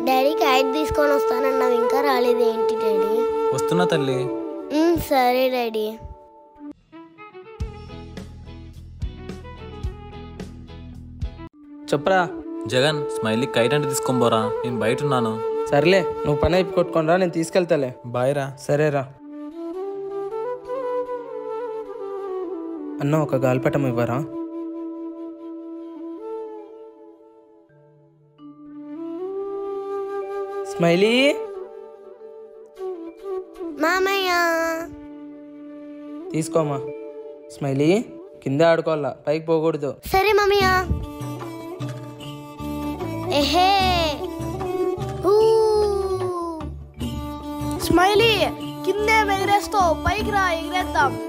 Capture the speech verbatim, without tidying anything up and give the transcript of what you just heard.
Daddy kite తీసుకొని వస్తానన్నావు, ఇంకా రాలేదు ఏంటి డాడీ? వస్తున్నా తల్లి. సరే డాడీ. చెప్పరా జగన్, స్మైలీ కైట్ అంటే తీసుకొని పోరా, నేను బయట ఉన్నాను. సర్లే, నువ్వు పని అయిపు కొట్టుకోనరా, నేను తీసుకెళ్తాలే. బాయ్ రా. సరేరా అన్న, ఒక గాలిపటం ఇవ్వరా? స్మైలీ మామయ్య తీసుకోమా. స్మైలీ కింద ఆడుకోవాలా, పైకి పోకూడదు. సరే మామయ్య. ఎహే స్మైలీ కిందే ఎగిరేస్తావు, పైకి రా ఎగిరేద్దాం.